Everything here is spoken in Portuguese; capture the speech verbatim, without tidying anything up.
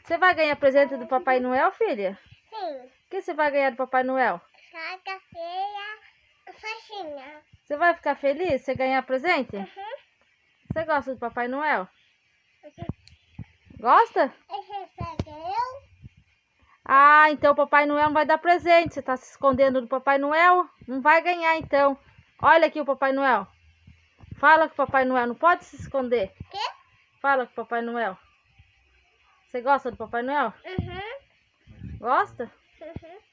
Você vai ganhar presente do Papai Noel, filha? Sim. O que você vai ganhar do Papai Noel? Saca feia, faxina. Você vai ficar feliz se você ganhar presente? Uhum. Você gosta do Papai Noel? Uhum. Gosta? Esse pega eu? Ah, então o Papai Noel não vai dar presente. Você tá se escondendo do Papai Noel? Não vai ganhar, então. Olha aqui o Papai Noel. Fala com o Papai Noel. Não pode se esconder. Quê? Fala com o Papai Noel. Você gosta do Papai Noel? Uhum. Gosta? Uhum.